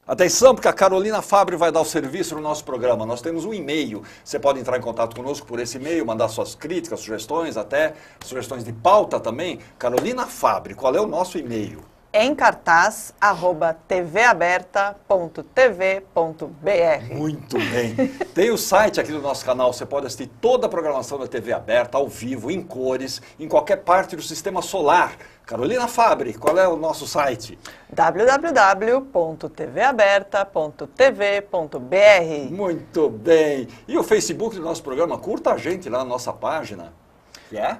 Atenção, porque a Carolina Fabbri vai dar o serviço no nosso programa. Nós temos um e-mail. Você pode entrar em contato conosco por esse e-mail, mandar suas críticas, sugestões, até sugestões de pauta também. Carolina Fabbri, qual é o nosso e-mail? Encartaz@tvaberta.tv.br. Muito bem. Tem o site aqui do nosso canal, você pode assistir toda a programação da TV aberta, ao vivo, em cores, em qualquer parte do sistema solar. Carolina Fabbri, qual é o nosso site? www.tvaberta.tv.br. Muito bem. E o Facebook do nosso programa? Curta a gente lá na nossa página. Que é?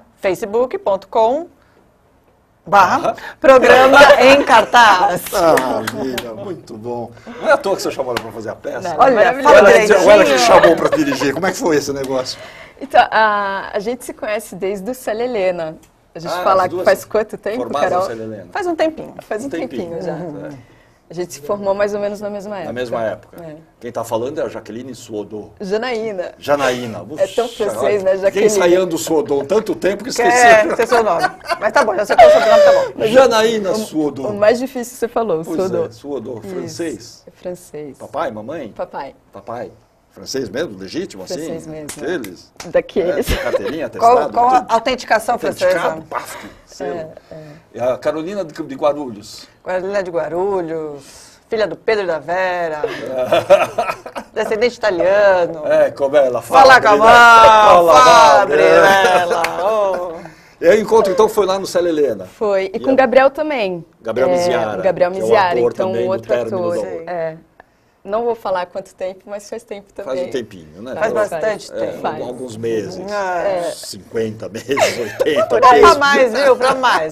facebook.com/programa em cartaz. Maravilha, muito bom. Não é à toa que você chamou ela para fazer a peça? Não, olha, Ou ela que chamou para dirigir. Como é que foi esse negócio? Então, a gente se conhece desde o Célia Helena. A gente fala que faz quanto tempo, Carol? Faz um tempinho. Faz um tempinho já. A gente se formou mais ou menos na mesma época. Na mesma época. É. Quem está falando é a Jaqueline Suodô. Janaína. Janaína. É tão francês, né, Jaqueline? Fiquei ensaiando Suodô tanto tempo que esqueci. Esqueceu o nome. Mas tá bom, já sei qual é o sobrenome, tá bom. Janaína Suodô. O mais difícil você falou, Suodô. É, Suodô. Francês? É francês. Papai, mamãe? Papai. Papai. Francês mesmo? Legítimo, assim? Francês mesmo. Daqueles? Daqueles. Carteirinha, atestado? Qual a autenticação francesa? Paf, selo. E a Carolina de Guarulhos. Carolina de Guarulhos, filha do Pedro e da Vera, descendente italiano. Como ela fala com a mão, Fabbri, ela. E aí o encontro, então, foi lá no Célia Helena? Foi. E com o Gabriel também. Gabriel Miziara. Gabriel Miziara, então o outro ator. Não vou falar quanto tempo, mas faz tempo também. Faz um tempinho, né? Faz bastante tempo. Alguns meses. 50 meses, 80 Pra mais, viu? Pra mais.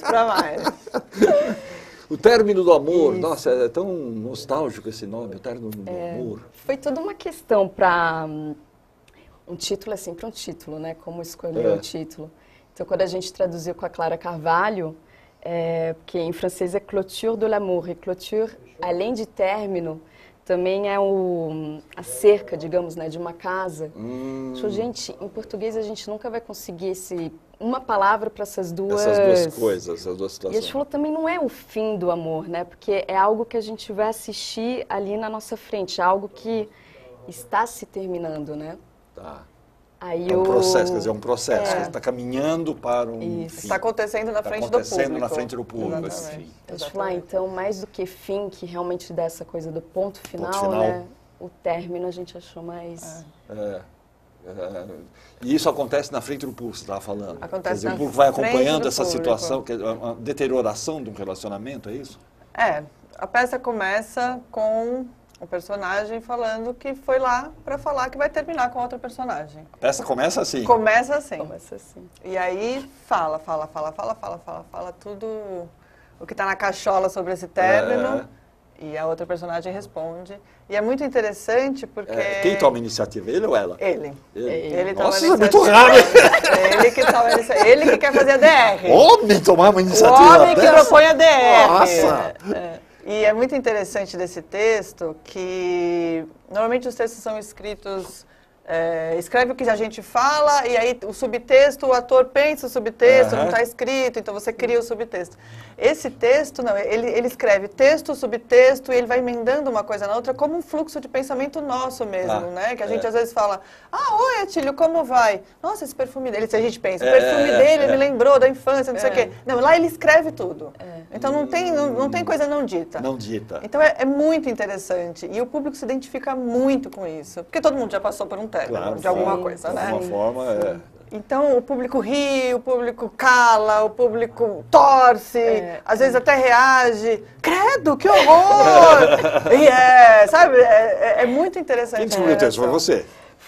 O Término do Amor. Isso. Nossa, é tão nostálgico esse nome, o Término do Amor. Foi toda uma questão para um título, assim, para um título, né? Como escolher o título. Então, quando a gente traduziu com a Clara Carvalho, porque em francês é clôture de l'amour, e clôture, além de término, também é a cerca, digamos, né, de uma casa. Então, gente, em português a gente nunca vai conseguir uma palavra para essas duas coisas, essas duas situações. E a gente falou também não é o fim do amor, né? Porque é algo que a gente vai assistir ali na nossa frente, é algo que está se terminando, né? Tá. Aí é um processo, quer dizer, é um processo. Está caminhando para um fim. Está acontecendo na frente do público. Está acontecendo na frente do público. Exatamente. A gente falar, então, mais do que fim, que realmente dá essa coisa do ponto final, né? O término a gente achou mais... E isso acontece na frente do público, você estava falando. Acontece. Quer dizer, o público vai acompanhando essa situação, uma deterioração de um relacionamento, é isso? A peça começa com o personagem falando que foi lá para falar que vai terminar com outra personagem. A peça começa assim? Começa assim. Começa assim. E aí fala tudo o que está na cachola sobre esse término. E a outra personagem responde. E é muito interessante porque... Quem toma a iniciativa, ele ou ela? Ele. Nossa, isso é muito raro. Ele que toma a iniciativa. Ele que quer fazer a DR. Homem tomar uma iniciativa. O homem que propõe a DR. Nossa! E é muito interessante desse texto que normalmente os textos são escritos... escreve o que a gente fala e aí o subtexto, o ator pensa o subtexto, não está escrito, então você cria o subtexto. Esse texto, não, ele escreve texto, subtexto e ele vai emendando uma coisa na outra como um fluxo de pensamento nosso mesmo, né? Que a gente às vezes fala, oi Atílio, como vai? Nossa, esse perfume dele, se a gente pensa, o perfume dele me lembrou da infância, não sei o quê. Não, lá ele escreve tudo. Então não tem coisa não dita. Não dita. Então é muito interessante e o público se identifica muito com isso, porque todo mundo já passou por um término de alguma coisa, né? De alguma forma, Então, o público ri, o público cala, o público torce, às vezes até reage. Credo, que horror! Sabe? É muito interessante. Quem descobriu o texto? Foi você?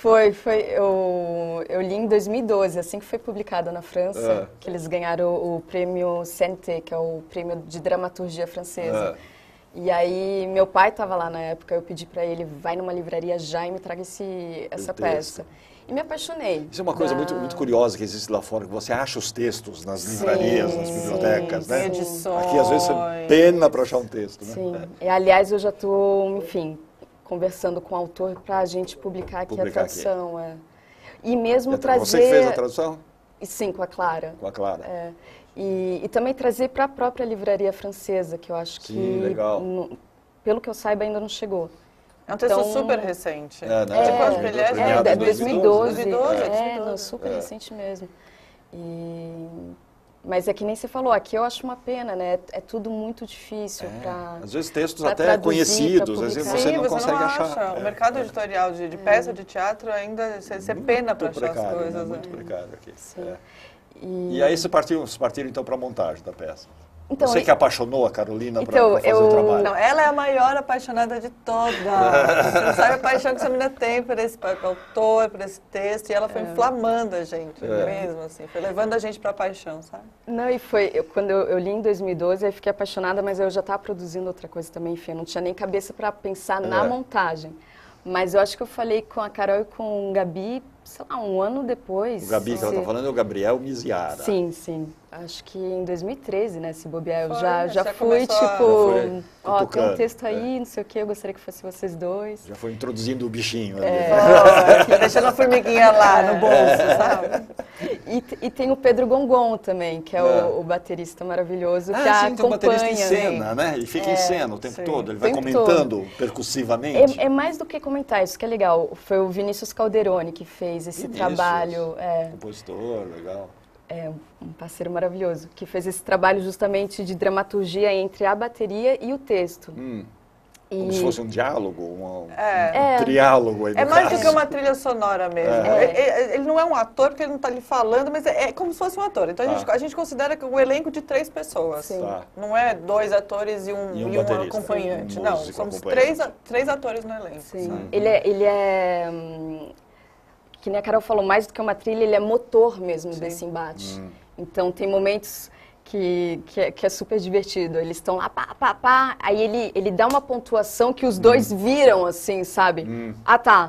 Eu li em 2012, assim que foi publicado na França, que eles ganharam o prêmio CNT, que é o prêmio de dramaturgia francesa. E aí, meu pai estava lá na época, eu pedi para ele, vai numa livraria já e me traga essa peça. E me apaixonei. Isso é uma coisa muito curiosa que existe lá fora, que você acha os textos nas livrarias, nas bibliotecas, né? Edições. Aqui, às vezes, é pena para achar um texto, né? Sim. E, aliás, eu já estou, enfim, conversando com o autor para a gente publicar aqui a tradução. E mesmo trazer... Você que fez a tradução? Sim, com a Clara. Com a Clara. E também trazer para a própria livraria francesa, que eu acho que... legal. pelo que eu saiba, ainda não chegou. É um texto Então, super recente. né? De quando que ele é? É 2012. 2012. Não, super recente mesmo. Mas é que nem você falou, aqui eu acho uma pena, né? É tudo muito difícil para às vezes textos pra até traduzir, conhecidos, pra às vezes publicar. você não consegue achar. Acha. O mercado editorial de peça de teatro ainda você pena para achar as coisas. Né? Muito precário aqui. Sim. E aí vocês partiram então para a montagem da peça. Então, Você que apaixonou a Carolina para fazer eu- o trabalho. Não, ela é a maior apaixonada de todas. Você não sabe a paixão que essa menina tem por esse autor, por esse texto. E ela foi inflamando a gente mesmo, assim. Foi levando a gente para a paixão, sabe? Não, e foi, quando eu li em 2012, eu fiquei apaixonada, mas eu já estava produzindo outra coisa também, enfim, eu não tinha nem cabeça para pensar na montagem. Mas eu acho que eu falei com a Carol e com o Gabi, sei lá, um ano depois. O Gabi que ela está falando é o Gabriel Miziara. Sim, sim. Acho que em 2013, né, se bobear, eu Foi, já já fui, começou a- tipo, ó, tem cutucando, um texto aí, não sei o quê, eu gostaria que fosse vocês dois. Já foi introduzindo o bichinho ali. Deixando a formiguinha lá no bolso, sabe? E tem o Pedro Gongon também, que é o baterista maravilhoso, que sim, tem um acompanha. baterista em cena, né? Ele fica em cena o tempo sim. todo, ele vai O tempo comentando percussivamente. É mais do que comentar, isso que é legal. Foi o Vinícius Calderoni que fez esse Vinícius, trabalho. Compositor, legal. É um parceiro maravilhoso, que fez esse trabalho justamente de dramaturgia entre a bateria e o texto. Como se fosse um diálogo, um É. triálogo aí no É mais do caso. que uma trilha sonora mesmo. Ele não é um ator, porque ele não está ali falando, mas é como se fosse um ator. Então a gente considera que um elenco de 3 pessoas. Sim. Tá. Não é 2 atores e um baterista, acompanhante. um Não, músico somos acompanhante. 3 atores no elenco. Sim. sabe? Ele é que nem a Carol falou, mais do que uma trilha, ele é motor mesmo desse embate. Então tem momentos que é super divertido. Eles estão lá, pá, pá, pá, aí ele dá uma pontuação que os dois viram, assim, sabe? Ah, tá.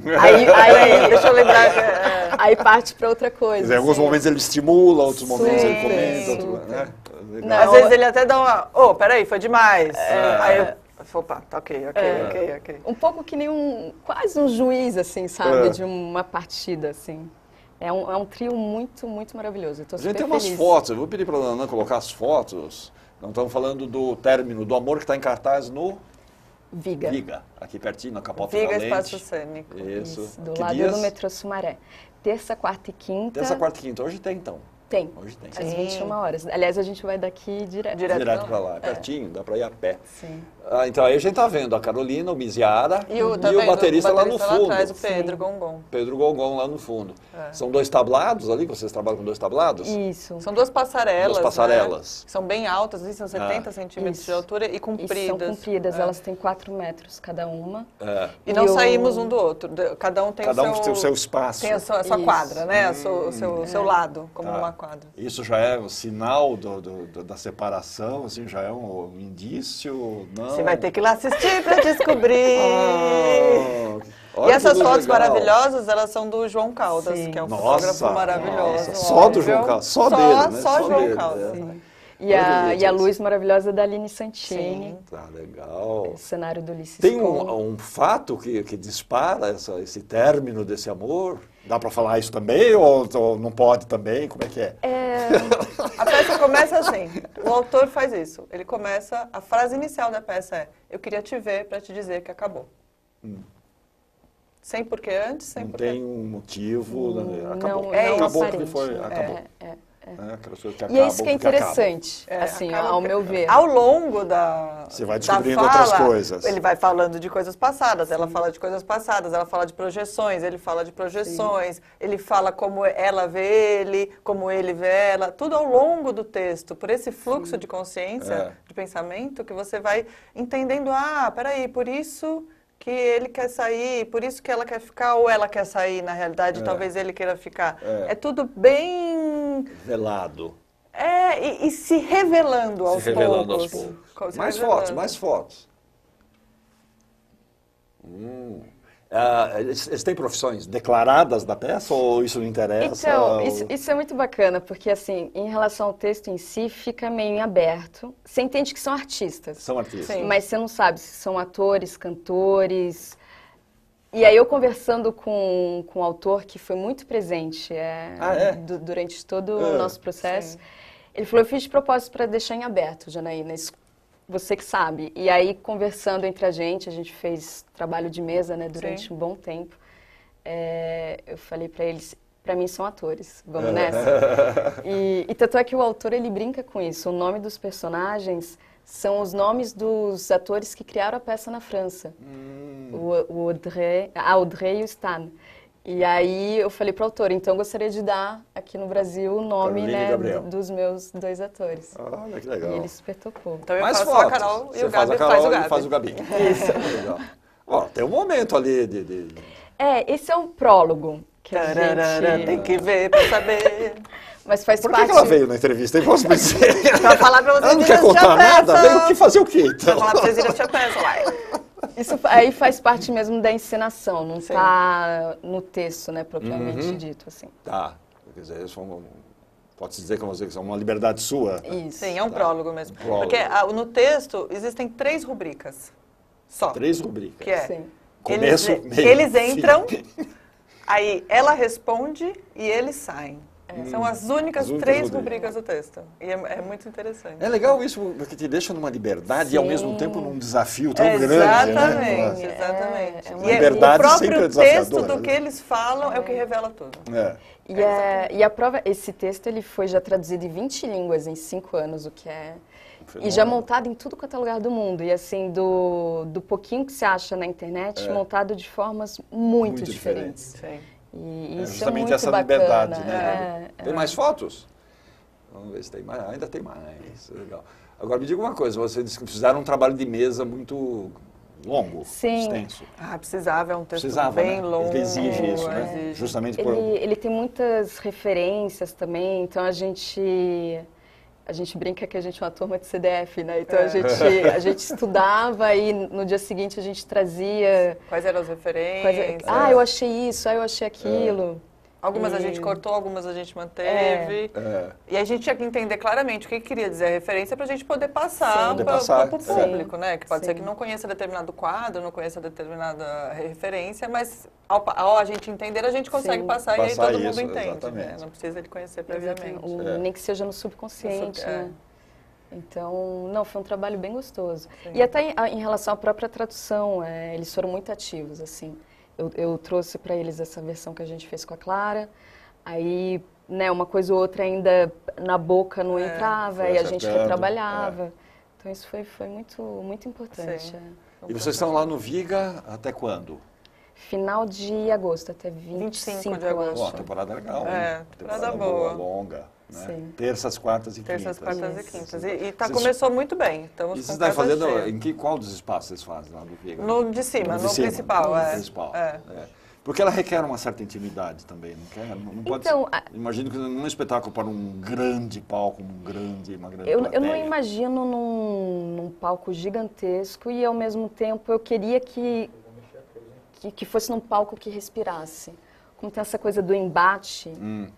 Aí Deixa eu lembrar. aí parte para outra coisa. Em alguns assim. momentos ele estimula, outros momentos ele Super, comenta. super. Né? Legal. Não, Às vezes ele até dá uma... peraí, foi demais. Aí eu... Opa, tá ok. Um pouco que nem quase um juiz, assim, sabe? De uma partida, assim. É um trio muito, muito maravilhoso. Eu tô A gente super tem umas feliz. fotos, eu vou pedir para a Ana colocar as fotos. Não estamos falando do término do amor que está em cartaz no Viga. Viga, aqui pertinho, na Capota Viga Valente. Espaço Cênico. Isso. Do Que lado dias? do metrô Sumaré. Terça, quarta e quinta. Terça, quarta e quinta. Hoje tem, então. Tem. Hoje tem. Às 21 horas. Aliás, a gente vai daqui direto. Direto para lá, pertinho, dá para ir a pé. Sim. Então aí a gente tá vendo a Carolina, o Miziara E o, tá vendo? baterista lá no fundo. atrás, o Pedro Gongon. Pedro Gongon lá no fundo. São 2 tablados ali, vocês trabalham com 2 tablados? Isso. São 2 passarelas. 2 passarelas. Né? Que são bem altas, assim, são 70 centímetros Isso. de altura e E compridas. são compridas, elas têm 4 metros cada uma. E não E saímos um do outro. Cada um tem Cada o um seu... tem o seu espaço. Tem a sua Isso. quadra, né? O seu lado, como Tá. numa quadra. Isso já é o sinal da separação, assim, já é um indício? Não. Você vai ter que ir lá assistir para descobrir. Olha E essas que fotos legal. maravilhosas, elas são do João Caldas, Sim. que é um Nossa, fotógrafo maravilhoso. nossa, só do João Caldas, só dele, né? Só Só João dele, Caldas. é. né? E a Maravilhoso. luz maravilhosa da Aline Santini. Sim. Tá legal. O cenário do Ulisses Tem Cola. um fato que dispara esse término desse amor? Dá para falar isso também ou não pode também? Como é que é? A peça começa assim, o autor faz isso. Ele começa, a frase inicial da peça é: eu queria te ver para te dizer que acabou. Sem porquê antes, sem Não porquê. tem um motivo, né? Acabou. Não, É não acabou aparente. porque foi, acabou. É. Aquelas coisas que E acabam é isso que é porque acabam. interessante, assim, acaba ao que- meu ver. Ao longo da Você vai da descobrindo fala, outras coisas. Ele vai falando de coisas passadas, ela fala de coisas passadas, ela fala de projeções, ele fala de projeções, ele fala como ela vê ele, como ele vê ela, tudo ao longo do texto, por esse fluxo de consciência, de pensamento, que você vai entendendo, peraí, por isso que ele quer sair, por isso que ela quer ficar, ou ela quer sair, na realidade, talvez ele queira ficar. É tudo bem... Velado. E se revelando aos poucos. Se revelando aos poucos. Se Mais revelando. fotos, mais fotos. Eles têm profissões declaradas da peça ou isso não interessa? Então, isso é muito bacana, porque assim, em relação ao texto em si, fica meio em aberto. Você entende que são artistas. São artistas. Sim. Mas você não sabe se são atores, cantores. E aí eu conversando com o autor, que foi muito presente durante todo o nosso processo, ele falou, eu fiz de propósito para deixar em aberto, Janaína. você que sabe. E aí, conversando entre a gente fez trabalho de mesa, né, durante Sim. um bom tempo. Eu falei para eles, para mim são atores, vamos nessa? E tanto é que o autor, ele brinca com isso. O nome dos personagens são os nomes dos atores que criaram a peça na França. O Audrey e o Stan. E aí eu falei para o autor, então eu gostaria de dar aqui no Brasil o nome, né, dos meus 2 atores. Olha que legal. E ele super topou. Então eu Mais faço fotos. a Carol e Você o Gabi faz o Gabi. Isso. Legal. Ó, tem um momento ali de... Esse é um prólogo que a gente... Tem que ver pra saber. Mas faz Por parte... que ela veio na entrevista? Hein? Posso me dizer? Pra falar pra vocês Ela não irem quer assistir contar a peça. nada? Veio que fazer o quê, Pra então? falar pra vocês irem assistir a peça, uai. Isso aí faz parte mesmo da encenação, não Sim. tá no texto, né, propriamente dito, assim. Tá. Quer dizer, pode-se dizer que é uma liberdade sua? Isso. Sim, é um prólogo mesmo. Prólogo. Porque no texto existem 3 rubricas só. 3 rubricas. Que é, Sim. Começo, meio, eles fim. entram, aí ela responde e eles saem. São as únicas As únicas 3 rubricas. rubricas do texto. E é muito interessante. É legal isso, porque te deixa numa liberdade e ao Sim. mesmo tempo num desafio tão grande, exatamente, né? exatamente. É uma E liberdade o sempre é próprio desafiadora, texto do né? que eles falam é o que revela tudo. E a prova, esse texto, ele foi já traduzido em 20 línguas em 5 anos, o que é... E já montado em tudo quanto é lugar do mundo. E assim, do pouquinho que se acha na internet, montado de formas muito diferentes. Sim. E isso justamente é muito essa bacana. liberdade, né? Tem mais fotos? Vamos ver se tem mais. Ainda tem mais. Legal. Agora me diga uma coisa, vocês disse que fizeram um trabalho de mesa muito longo, Sim. extenso. Precisava, é um texto Precisava, bem né? longo. Ele exige isso, né? exige. Justamente por... Ele tem muitas referências também, então a gente brinca que a gente é uma turma de CDF, né? Então a gente estudava e no dia seguinte a gente trazia... Quais eram as referências? eu achei isso, eu achei aquilo. Algumas a gente cortou, algumas a gente manteve. E a gente tinha que entender claramente o que queria dizer a referência para a gente poder passar para o público, né? Que pode ser que não conheça determinado quadro, não conheça determinada referência, mas ao a gente entender, a gente consegue passar e aí todo mundo entende. Né? Não precisa de conhecer previamente. Nem que seja no subconsciente, né? Então, não, foi um trabalho bem gostoso. Sim. E até em relação à própria tradução, eles foram muito ativos, assim. Eu trouxe para eles essa versão que a gente fez com a Clara, aí, né, uma coisa ou outra ainda na boca não entrava, e a gente retrabalhava. Então isso foi muito importante. E vocês estão lá no Viga até quando? Final de agosto, até 25 de agosto. Ó, temporada legal, temporada boa. Longa. Né? Sim. Terças, quartas e Terças, quintas. quartas e quintas. E começou muito bem. Estamos E vocês com estão casa fazendo, cheia. qual dos espaços vocês fazem lá no Viga? No de cima, no principal. No principal. Porque ela requer uma certa intimidade também, não quer? Não pode Então, imagino que num espetáculo para um grande palco, uma grande eu plateia. não imagino num palco gigantesco e, ao mesmo tempo, eu queria que fosse num palco que respirasse. Como tem essa coisa do embate,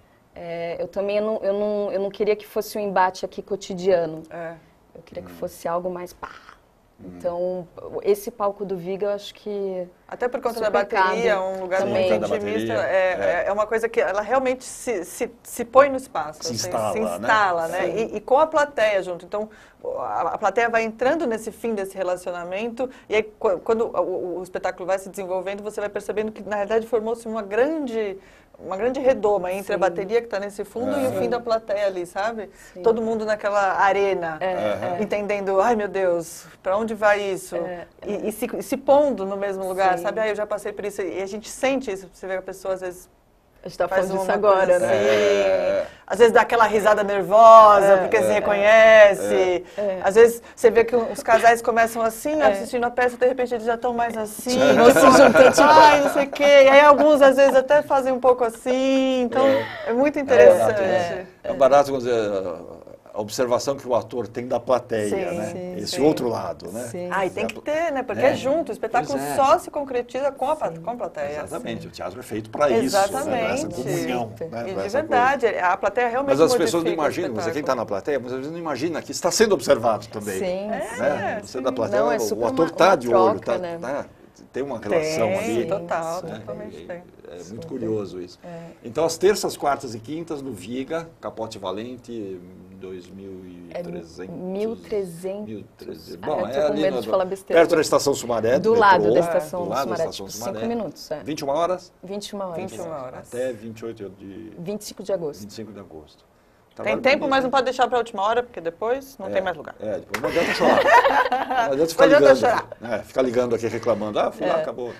eu também eu não queria que fosse um embate aqui cotidiano. Eu queria que fosse algo mais pá. Então, esse palco do Viga, eu acho que... Até por conta da super bateria, cabe um lugar também. muito intimista, é uma coisa que ela realmente se põe no espaço. Se assim, instala, né? E com a plateia junto. Então, a plateia vai entrando nesse fim desse relacionamento, e aí quando o espetáculo vai se desenvolvendo, você vai percebendo que, na verdade, formou-se uma grande redoma entre a bateria que está nesse fundo e o fim da plateia ali, sabe? Sim. Todo mundo naquela arena, entendendo, ai meu Deus, para onde vai isso? E se pondo no mesmo lugar, sabe? Eu já passei por isso. E a gente sente isso, você vê a pessoa às vezes... A gente está falando disso agora, né? Às vezes dá aquela risada nervosa, porque se reconhece. Às vezes você vê que os casais começam assim, assistindo a peça, de repente eles já estão mais assim, se juntando, tipo, ai, não sei o quê. E aí alguns, às vezes, até fazem um pouco assim. Então, é muito interessante. É barato, vamos dizer, a observação que o ator tem da plateia, né? Esse outro lado, né? E tem que ter, né? Porque é junto, o espetáculo só se concretiza com a plateia. Exatamente, o teatro é feito para isso, né? Essa comunhão. Né? E de verdade, a plateia realmente Mas as pessoas não imaginam, quem está na plateia, muitas vezes não imagina que está sendo observado também. Sim, né? Você da plateia, não, o ator está de olho, está tem uma relação ali. Total, né? totalmente tem. É muito curioso isso. Então, as terças, quartas e quintas no Viga, Capote Valente, 2.300. 1.300. Bom, eu tô com medo de falar besteira. perto da Estação Sumaré. Do metrô, lado da Estação do lado da Sumaré, Estação tipo Sumaré. 5 minutos. 21 horas? 21 horas. 21 horas. Até 28 de... 25 de agosto. 25 de agosto. Tem Trabalho tempo, bonito, mas né? não pode deixar para a última hora, porque depois não tem mais lugar. Depois não adianta chorar. Não adianta ficar Não adianta ligando. chorar. Ficar ligando aqui reclamando. Fui lá, acabou.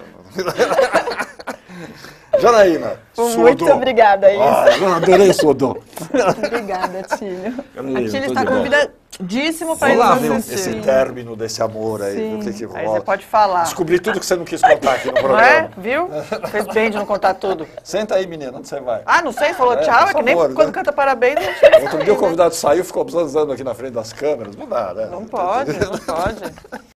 Janaína. Muito Sodô. obrigada, Isa. Eu adorei Sodô. Obrigada, Tílio. A Tília está convidadíssimo para ir Vamos lá nos ver assistir. esse término desse amor aí, Sim. o que Aí rola. você pode falar. Descobri tudo que você não quis contar aqui no Não programa. é? Viu? Fez bem de não contar tudo. Senta aí, menina, onde você vai? Ah, não sei, falou tchau, por é que nem favor, quando né? canta parabéns, não sei. Outro dia o convidado saiu e ficou zanzando aqui na frente das câmeras. Não dá, né? Não pode, não pode.